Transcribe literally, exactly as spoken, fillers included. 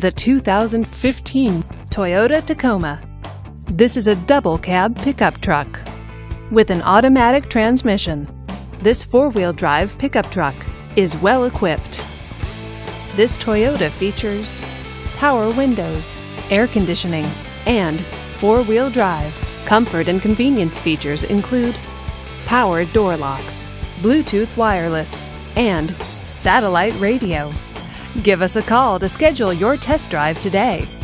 the two thousand fifteen Toyota Tacoma. This is a double cab pickup truck with an automatic transmission. This four-wheel drive pickup truck is well equipped. This Toyota features power windows, air conditioning, and four-wheel drive. Comfort and convenience features include power door locks, Bluetooth wireless, and satellite radio. Give us a call to schedule your test drive today.